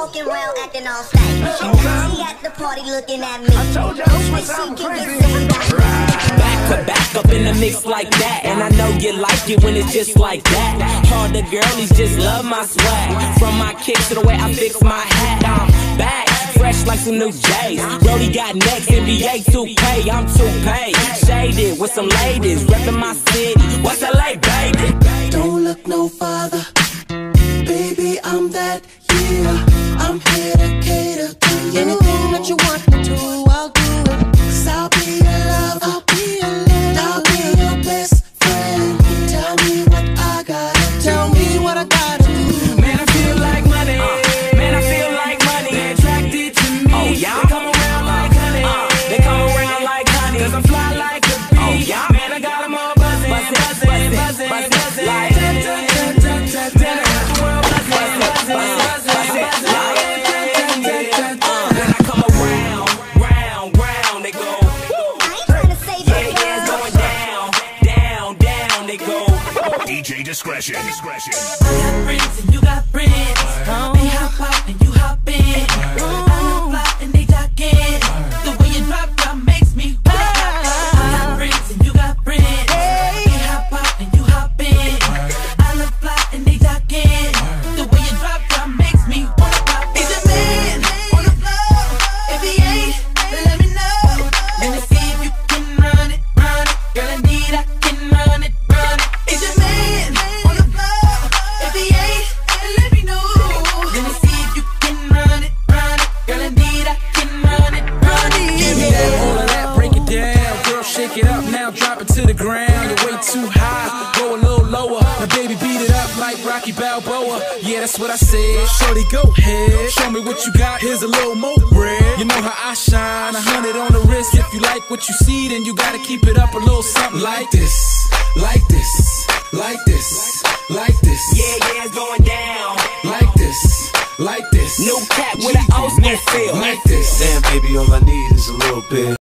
walking around acting all stank. And she at the party looking at me. I told y'all switch out crazy. Back up in the mix like that. And I know you like it when it's just like that. All the girlies just love my swag. From my kicks to the way I fix my hat. I'm back, fresh like some new J's. Brody got next, NBA 2K, I'm 2K. Shaded with some ladies, reppin' my city. What's LA, baby? Don't look no farther, baby, I'm that, yeah. I'm here to cater to you. Anything that you want me to, I'll do it. 'Cause I'll be your love, I'll be your love, I'll be your best friend. Tell me what I gotta, tell me what I gotta do. Man, I feel like money. Man, I feel like money. They're attracted to me. Oh, yeah. They come around like honey. They come around like honey. 'Cause I fly like a bee. Oh, yeah. Man, I got them all buzzing, buzzing, buzzing, buzzing, buzzing. Like DJ Discretion. I got friends and you got friends. They hop out and you hop in. I love fly and they talk in. The way you drop makes me wet. I got friends and you got friends. They hop out and you hop in. I love fly and they talk in. The way you drop makes me wanna pop. Is a man on the floor? If he ain't, then let me know. Let me see if you can run it, run it. Girl, I need I can run it, run it. Is a man on the floor? If he ain't, then let me know. Let me see if you can run it, run it. Girl, I need I can run it, run it. Give me that, all of that, break it down. Girl, shake it up now, drop it to the ground. You're way too high, go a little lower. Now baby, beat it up like Rocky Balboa. Yeah, that's what I said. Shorty, go ahead, show me what you got. Here's a little more bread. You know how I shine, 100 on the wrist. If you like what you see, then you gotta keep it up a little something like this, like this, like this, like this. yeah, it's going down. Like this, like this. New cat with an Oscar feel. Like this. Damn, baby, all I need is a little bit.